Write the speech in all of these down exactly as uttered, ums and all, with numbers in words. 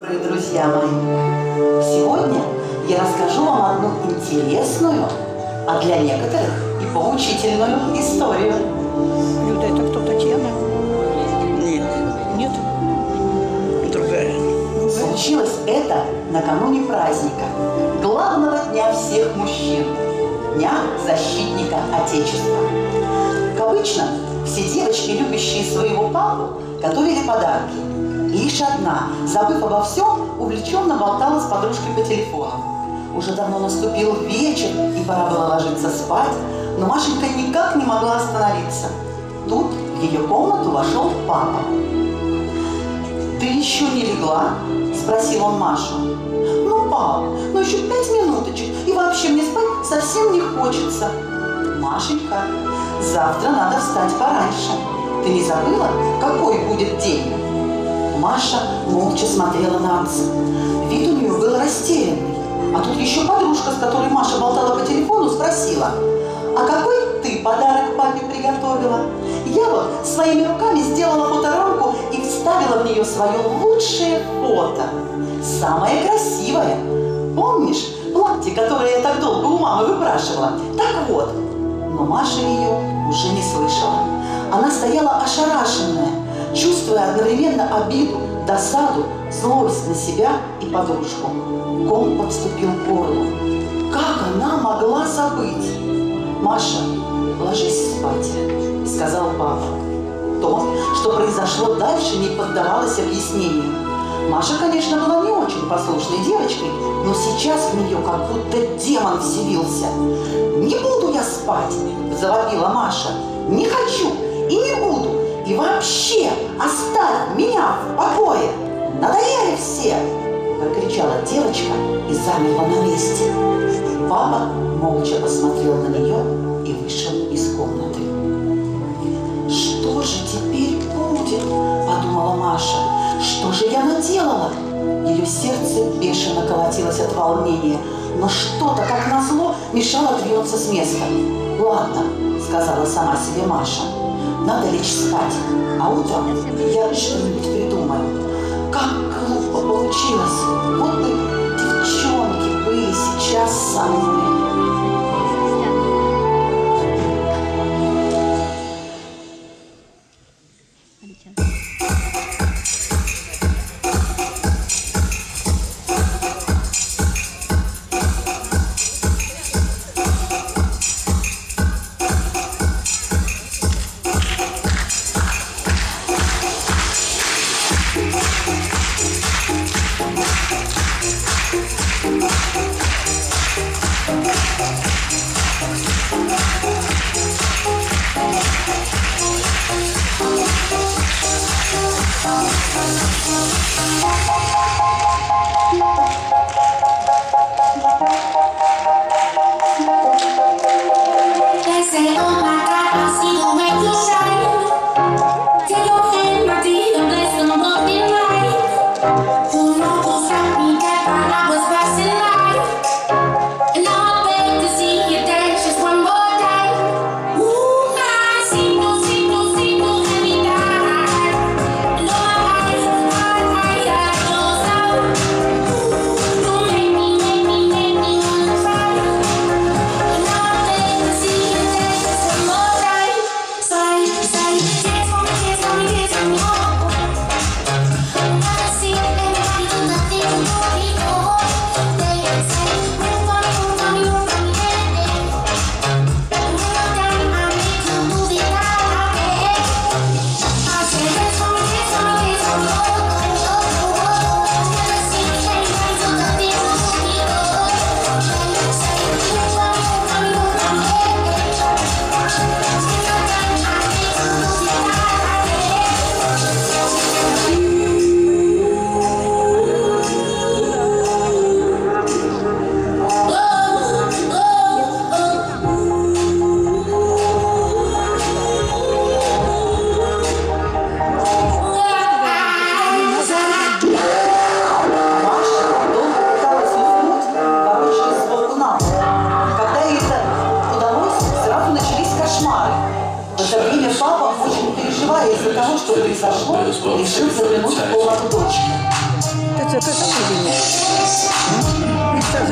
Друзья мои, сегодня я расскажу вам одну интересную, а для некоторых и поучительную историю. Люда, это кто, Татьяна? Нет. Нет? Другая. Случилось это накануне праздника, главного дня всех мужчин, Дня защитника Отечества. Как обычно, все девочки, любящие своего папу, готовили подарки. Лишь одна, забыв обо всем, увлеченно болтала с подружкой по телефону. Уже давно наступил вечер, и пора было ложиться спать, но Машенька никак не могла остановиться. Тут в ее комнату вошел папа. «Ты еще не легла?» – спросил он Машу. «Ну, пап, ну еще пять минуточек, и вообще мне спать совсем не хочется». «Машенька, завтра надо встать пораньше. Ты не забыла, какой будет день?» Маша молча смотрела на отца. Вид у нее был растерянный. А тут еще подружка, с которой Маша болтала по телефону, спросила: «А какой ты подарок папе приготовила?» Я вот своими руками сделала фоторамку и вставила в нее свое лучшее фото. Самое красивое. Помнишь платье, которое я так долго у мамы выпрашивала? Так вот. Но Маша ее уже не слышала. Она стояла ошарашенная, чувствуя одновременно обиду, досаду, злость на себя и подружку. Ком подступил к горлу. Как она могла забыть? «Маша, ложись спать», — сказал папа. То, что произошло дальше, не поддавалось объяснению. Маша, конечно, была не очень послушной девочкой, но сейчас в нее как будто демон вселился. «Не буду я спать!» – завопила Маша. «Не хочу и не буду! И вообще оставь меня в покое! Надоели все!» – прокричала девочка и замерла на месте. Папа молча посмотрел на нее и вышел из комнаты. «Что же теперь будет?» – подумала Маша. «Что же я наделала?» Ее сердце бешено колотилось от волнения, но что-то, как назло, мешало двинуться с места. «Ладно», – сказала сама себе Маша, – «надо лечь спать, а утром я что-нибудь придумаю». Как глупо получилось! Вот бы девчонки были сейчас со мной.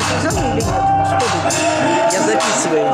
Записали или нет? Что ты? Я записываю.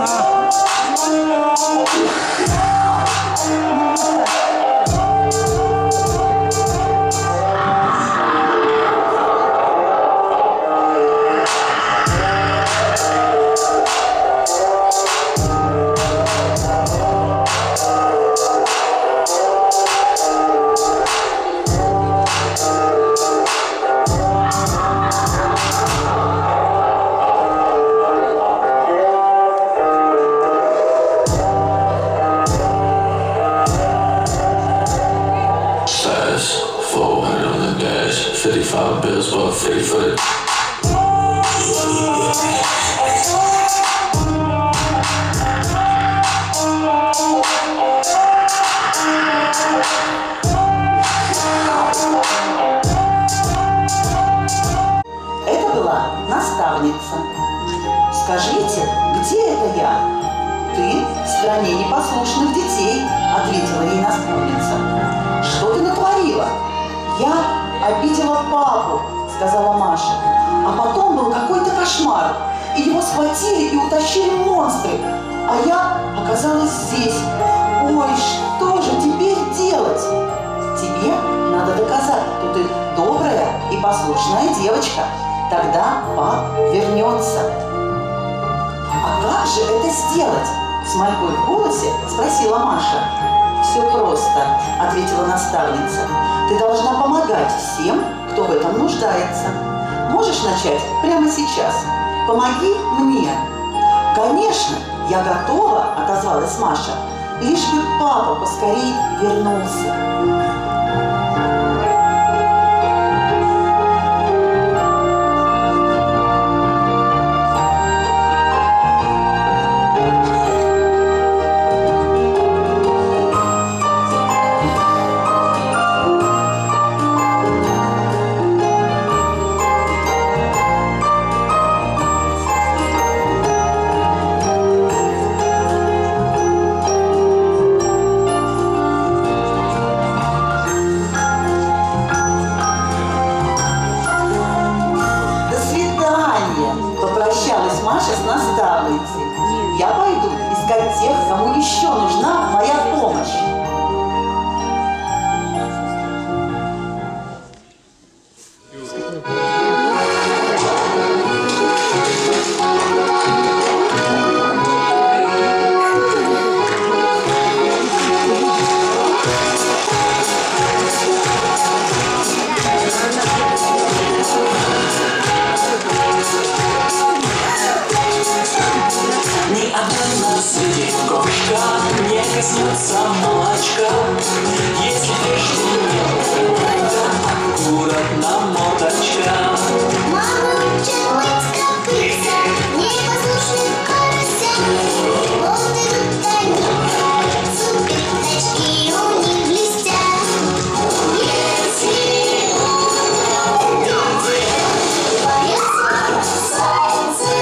fifty-five bills for fifty for the Это была наставница. «Скажите, где это я?» «Ты в стране непослушных детей», — ответила ей наставница. «Что ты натворила?» «Я обидела папу», — сказала Маша. «А потом был какой-то кошмар, и его схватили и утащили монстры, а я оказалась здесь. Ой, что же теперь делать?» «Тебе надо доказать, что ты добрая и послушная девочка. Тогда пап вернется». «А как же это сделать?» — с мольбой в голосе спросила Маша. «Все просто», — ответила наставница. «Ты должна помогать всем, кто в этом нуждается. Можешь начать прямо сейчас. Помоги мне». «Конечно, я готова», — отозвалась Маша. «Лишь бы папа поскорей вернулся». Попрощалась Маша с наставницей. «Я пойду искать тех, кому еще нужна моя помощь». Кошка не коснется молочка, если прежде не аккуратно моточка. Мама учит быть как крыса, непослушных карася. Вот идут они, зубы, очки у них блестят. Если утром дети боятся, солнце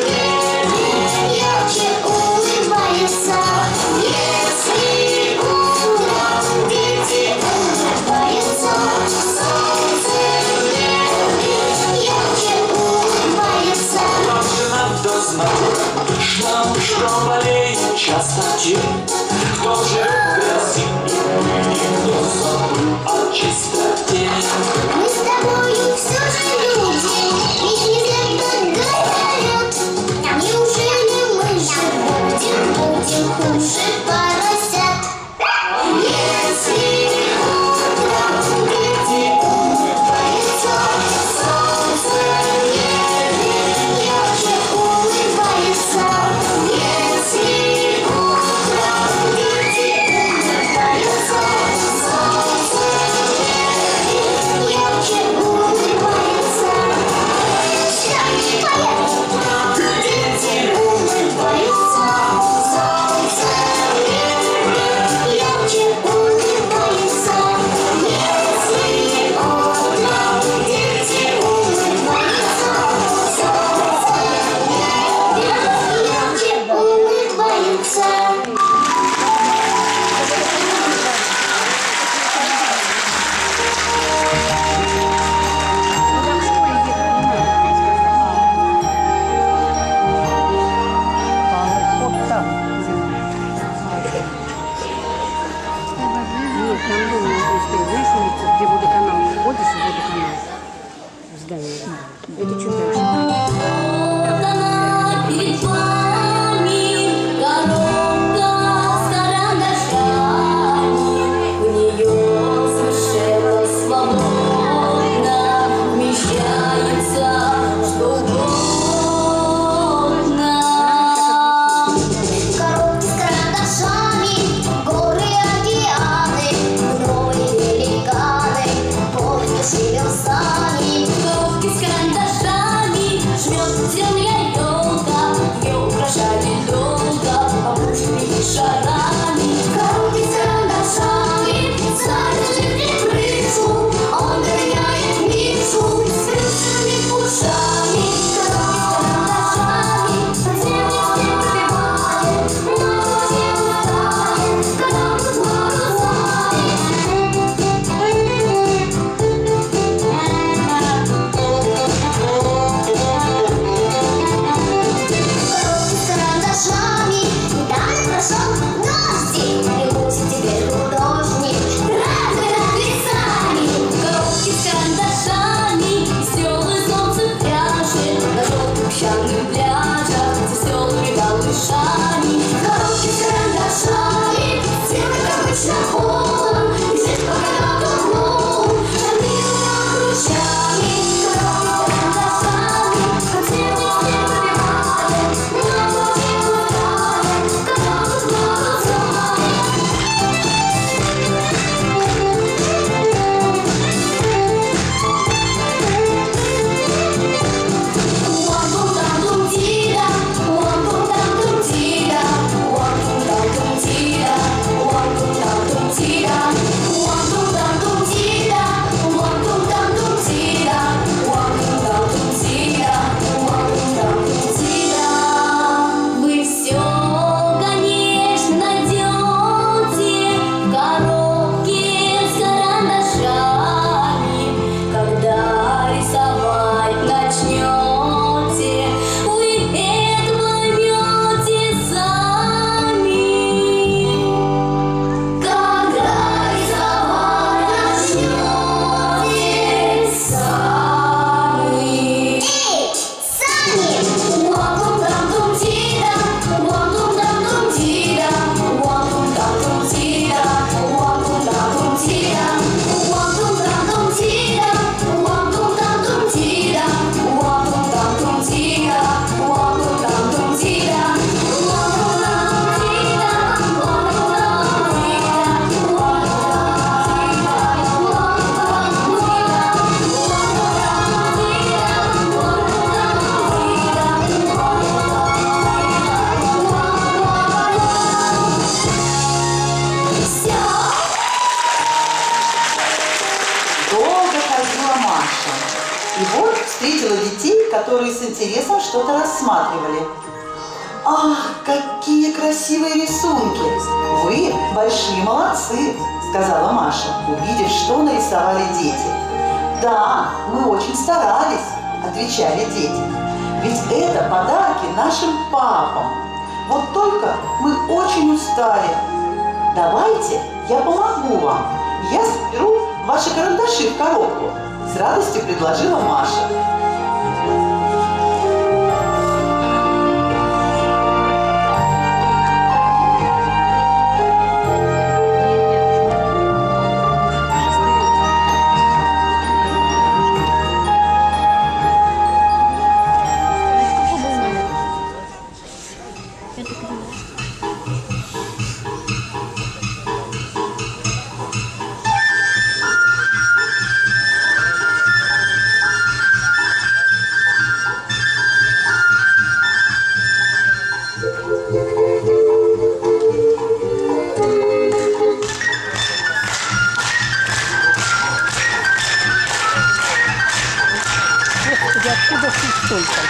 ярче улыбается. Если утром дети улыбаются, солнце ярче улыбается. Вам же надо знать, что, что болеет часто те, кто живет в грязи, кто забыл о чистоте. Мы с тобою все же люди, ведь не зря так говорят. Неужели мы же будем, будем хуже поросят? Если утром дети улыбаются, солнце ярче улыбается. Если утром дети улыбаются, солнце Да, я знаю. Это чуть дальше. Перед вами коробка с карандашами, в нее совершенно свободно вмещается что угодно. Коробки с карандашами, горы, океаны, новые великаны, помню, шевел сами. Коробки с карандашами жмет зеленая елка, ее украшали долго бабушками и шарами. Коробки с карандашами ставили крышу, он гоняет Мишу с крышами ушами. Коробки с карандашами по земле все пробивает, но не устает, когда он с карандашами недавно прошел дождик, и мусит теперь художник разные написали. Коробки с карандашами веселый солнце пляшет на желтых песчаных пляжах с веселыми малышами. Коробки с карандашами сделай обычно полом, бежит по канату клоун, шагнет кружами. Коробки с карандашами по земле все пробивает, но не устает, когда он Уам-тум-там-тум-тида, уам-тум-там-тум-тида, уам-тум-там-тум-тида, уам-тум-там-тум-тида, уам-тум-там-тум-тида, уам-тум-там-тум-тида, уам-тум-там-тум-тида, уам-тум-там-тум-тида. Вы все, конечно, найдете в коробке с карандашами, когда рисовать начнете, вы это поймете сами. Когда рисовать начнете сами. Эй, сами! Уам-тум-там-тум-тида, уам-тум-там-тум-тида, уам-тум-там-тум-тида, уам-тум-там-тум-тида, уам-тум-там-тум-тида, уам-тум-там-тум-тида, уам-тум-там-тум-тида, уам-тум-там-тум-тида, Долго ходила Маша. И вот встретила детей, которые с интересом что-то рассматривали. «Ах, какие красивые рисунки! Вы большие молодцы!» — сказала Маша, увидев, что нарисовали дети. «Да, мы очень старались», — отвечали дети. «Ведь это подарки нашим папам. Вот только мы очень устали. Давайте я помогу вам. Я соберу ваши карандаши в коробку», — с радостью предложила Маша. Откуда тут столько?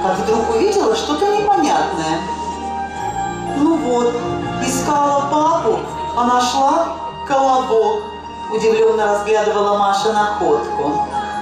как вдруг увидела что-то непонятное. Ну вот, искала папу, а нашла колобок. Удивленно разглядывала Маша находку.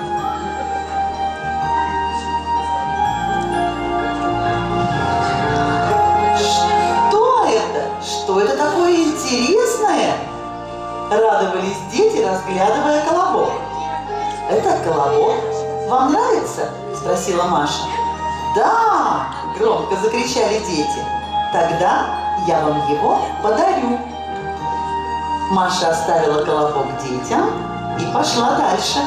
Что это? Что это такое интересное? Радовались дети, разглядывая колобок. Это колобок. Вам нравится? Спросила Маша. Да! Громко закричали дети. Тогда я вам его подарю. Маша оставила колобок детям и пошла дальше.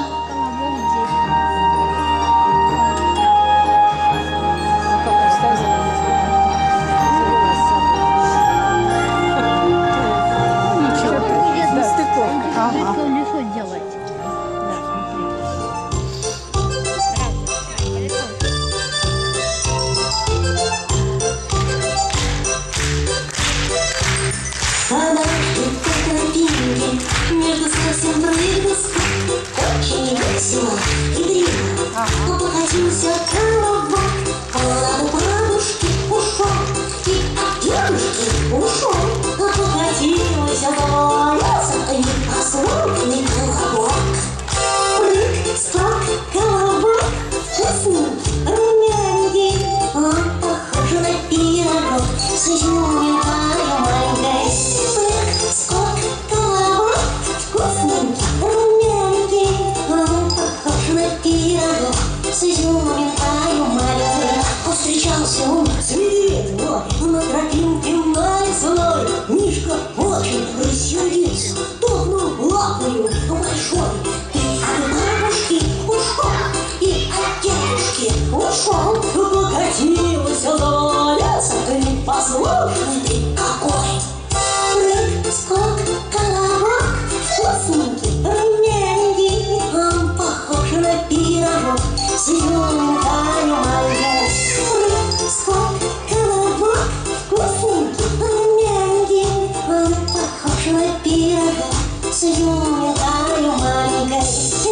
Между совсем прыгнул очень весело и древно. Но покатился колобок, он от бабушки ушел и от дедушки ушел. Но покатился по лесу непослушный колобок. Прыг, скок, колобок, вкусный, румяненький. Он похож на пирожок с изюминкой маленькой. Прыг, скок, колобок, вкусный, румяненький. Он похож на пирожок с изюминкой маленькой. Повстречался он с медведем на тропинке навесной. Мишка очень рассердился, топнул лапою большой. И от бабушки ушел, и от дедушки ушел. Покатился за лесом непослушный ты какой. Прыг, скок, колобок, вкусненький, румяненький. Он похож на пирожок с изюминкой маленькой. Прыг, скок, колобок, вкусненький, румяненький. Он похож на пирожок с изюминкой маленькой.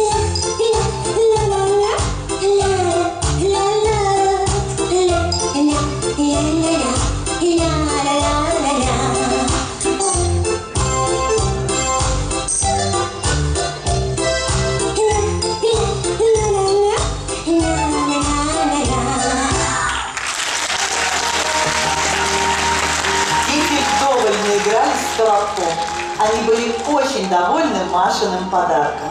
Игрались в колобком. Они были очень довольны Машиным подарком.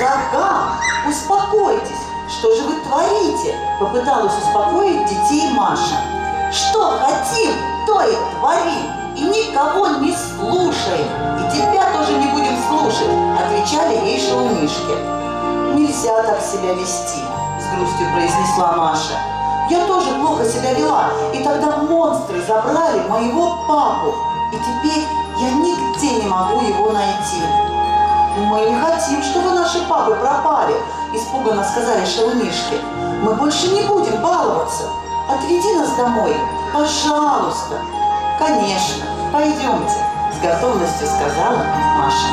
врагам! Успокойтесь! Что же вы творите? Попыталась успокоить детей Маша. Что хотим, то и творим, и никого не слушаем, и тебя тоже не будем слушать, отвечали ей шалунишки. Нельзя так себя вести, с грустью произнесла Маша. Я тоже плохо себя вела, и тогда монстры забрали моего папу, и теперь я нигде не могу его найти. Мы не хотим, чтобы наши папы пропали, испуганно сказали шалунишки. Мы больше не будем баловаться. Отведи нас домой, пожалуйста. Конечно, пойдемте, с готовностью сказала Маша.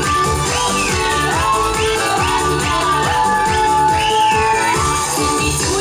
Ведь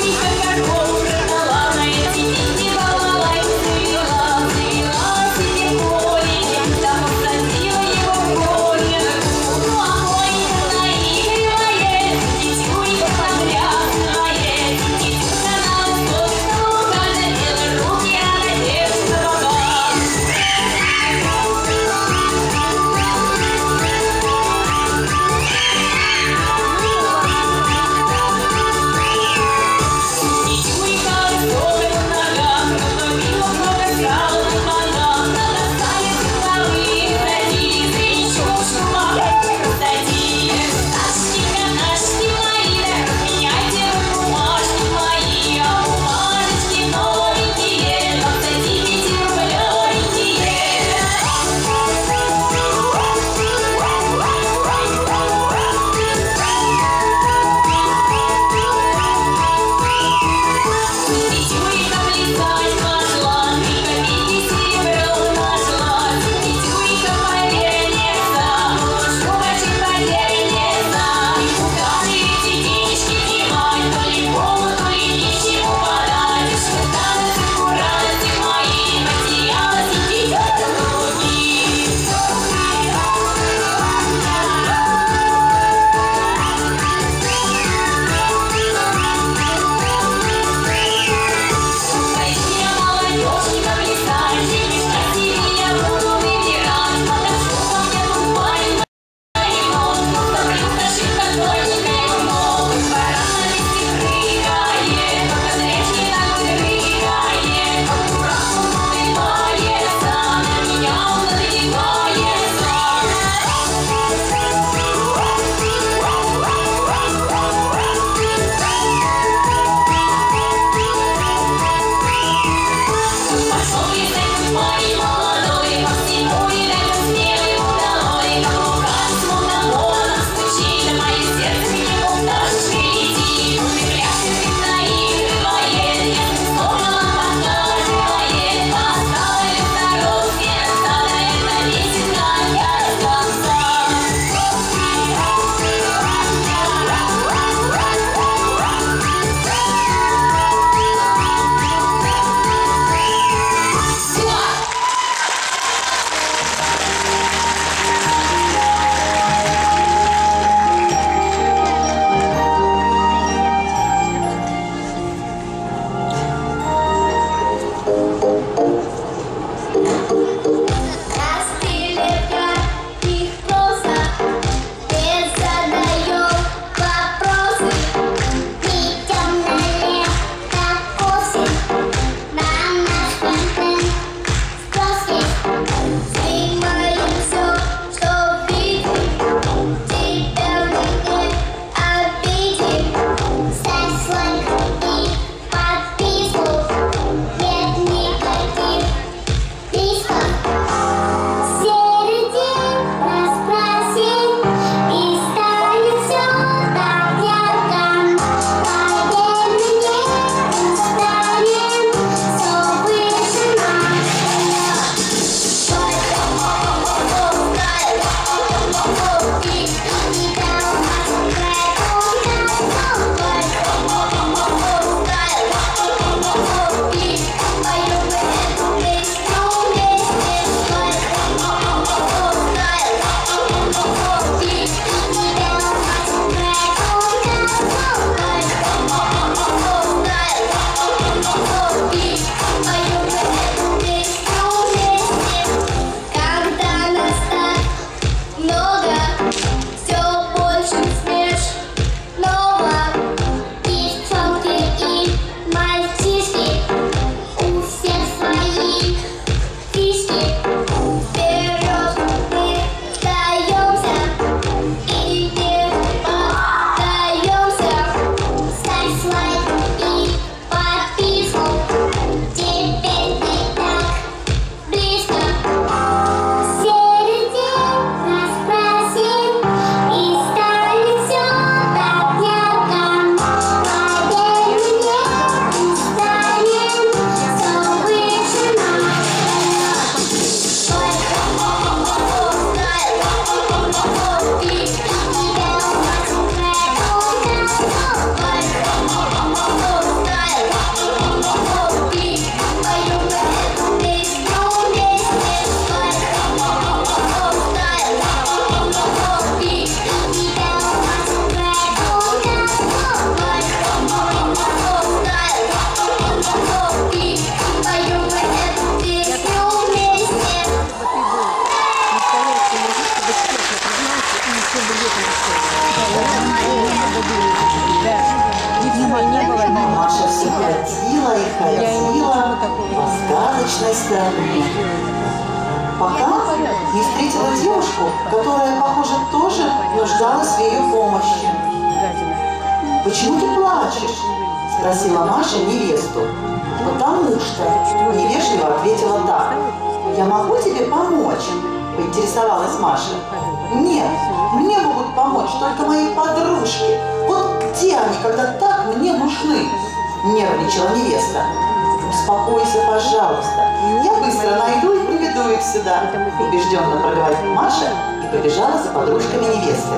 ходила по сказочной стране, пока не встретила девушку, которая, похоже, тоже нуждалась в ее помощи. «Почему ты плачешь?» – спросила Маша невесту. «Потому что», – невежливо ответила та. «Я могу тебе помочь?» – поинтересовалась Маша. «Нет, мне могут помочь только мои подружки. Вот где они, когда так мне нужны?» – нервничала невеста. «Успокойся, пожалуйста. Я быстро найду и приведу их сюда», – убежденно проговорила Маша и побежала за подружками невесты.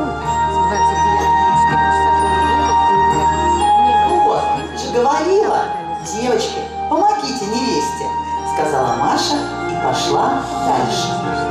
«Вот, же говорила, девочки, помогите невесте», – сказала Маша и пошла дальше.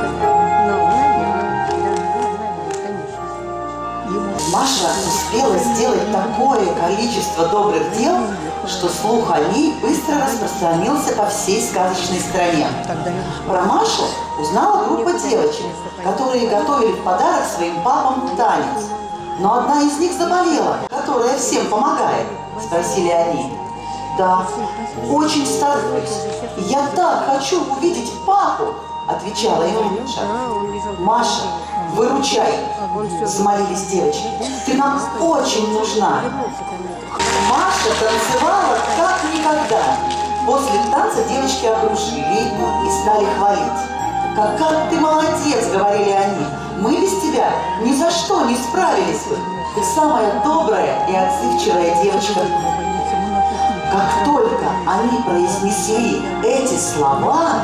Маша успела сделать такое количество добрых дел, что слух о ней быстро распространился по всей сказочной стране. Про Машу узнала группа девочек, которые готовили в подарок своим папам танец. «Но одна из них заболела, которая всем помогает?» – спросили они. «Да, очень стараюсь. Я так хочу увидеть папу!» – отвечала им Маша. «Маша, выручай!» – взмолились девочки. «Ты нам очень нужна!» Маша танцевала как никогда. После танца девочки окружили ее и стали хвалить. «Какая ты молодец!» – говорили они. «Мы без тебя ни за что не справились бы. Ты самая добрая и отзывчивая девочка». Как только они произнесли эти слова,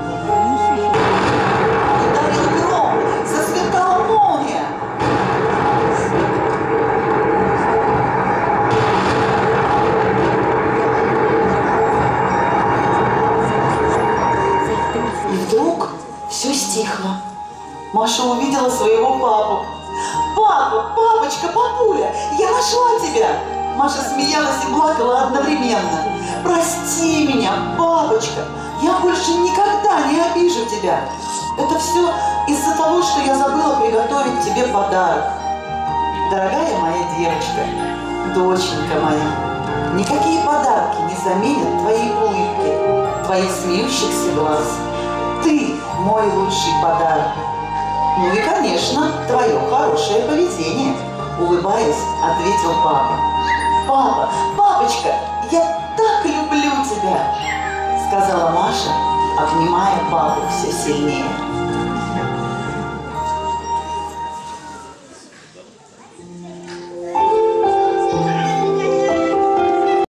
ударил гром, засверкала молния. И вдруг все стихло. Маша увидела своего папу. «Папа, папочка, папуля, я нашла тебя!» Маша смеялась и плакала одновременно. «Прости меня, папочка, я больше никогда не обижу тебя. Это все из-за того, что я забыла приготовить тебе подарок. Дорогая моя девочка, доченька моя, никакие подарки не заменят твоей улыбки, твоих смеющихся глаз. Ты мой лучший подарок. Ну и, конечно, твое хорошее поведение», – улыбаясь, ответил папа. «Папа, папочка, я так люблю тебя!» – сказала Маша, обнимая папу все сильнее.